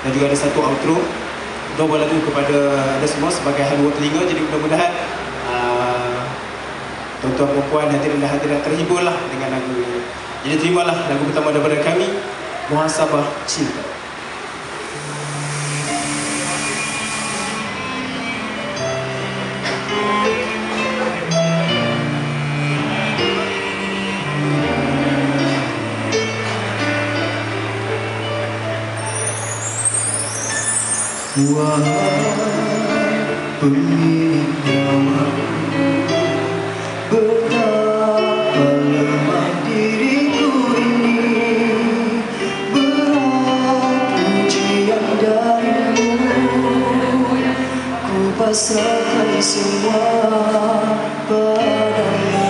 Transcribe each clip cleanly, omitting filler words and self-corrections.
dan juga ada satu outro. Dua buah lagu kepada anda semua sebagai haluan telinga. Jadi mudah-mudahan tuan-tuan perempuan hadirin dan hadirat terhibur lah dengan lagu ini. Jadi terimalah lagu pertama daripada kami, Muhasabah Cinta. Wahai pemilik nyawa, betapa lemah diriku ini, berat ujian darimu, ku pasrahkan semua padamu.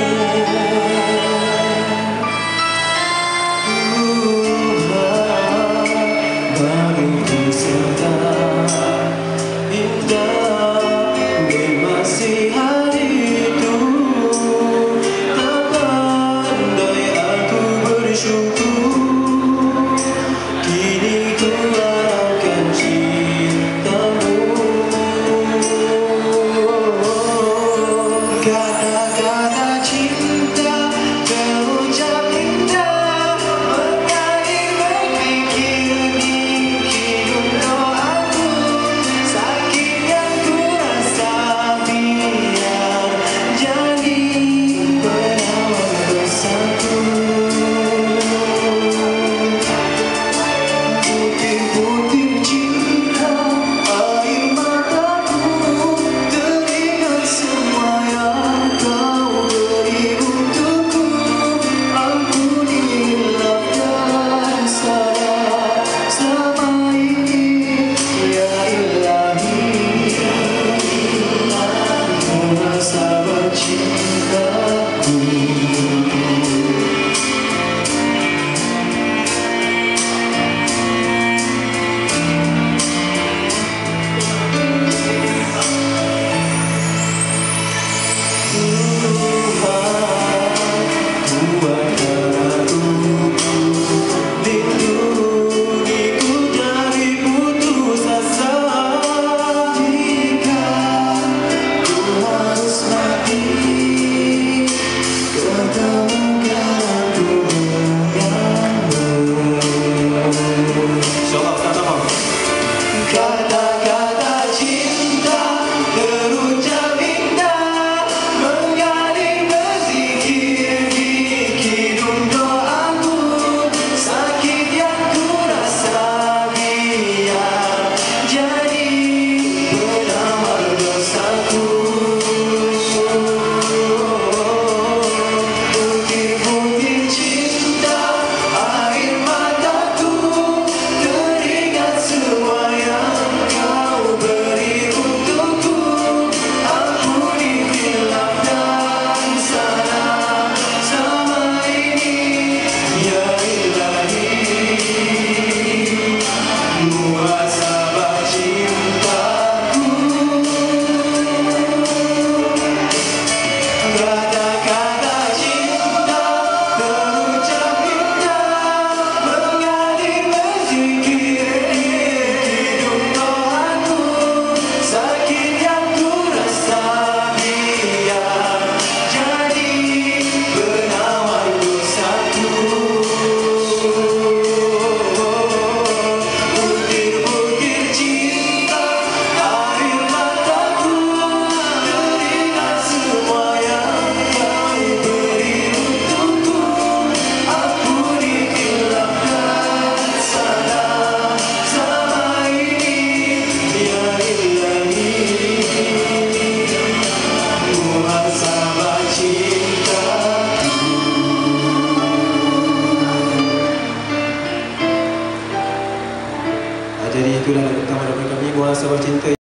Kata-kata cinta terucap indah, mengalir berpikir bikin doaku, sakit yang ku rasa biar jadi penawar bersatu. Butir-butir cinta, air mataku, teringat semua yang kau beri untukku. Ampunilah dan salah selama ini, ya Ilahi. Muhasabah cintaku. Kata-kata cinta terucap indah, mengalir berzikir di kidung doaku, sakit yang ku rasa biar jadi penawar dosaku. Butir-butir cinta, air mataku, teringat semua yang kau beri untukku. Ampuni hilaf dan salah selama ini, ya Ilahi. Muhasabah cintaku. Kata-kata cinta terucap indah, mengalir berzikir di kidung doaku, sakit yang ku rasa biar jadi penawar dosaku. Butir-butir cinta, air mataku, teringat semua yang kau beri untukku. Ampuni hilaf dan salah selama ini, ya Ilahi. Muhasabah cintaku. Jadi itulah lagu pertama daripada kami, Muhasabah Cinta.